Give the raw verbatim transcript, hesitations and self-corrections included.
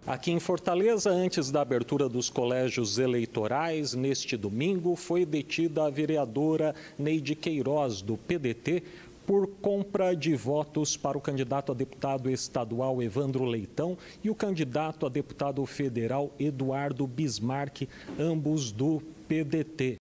Aqui em Fortaleza, antes da abertura dos colégios eleitorais, neste domingo, foi detida a vereadora Neide Queiroz, do P D T, por compra de votos para o candidato a deputado estadual Evandro Leitão e o candidato a deputado federal Eduardo Bismarck, ambos do P D T.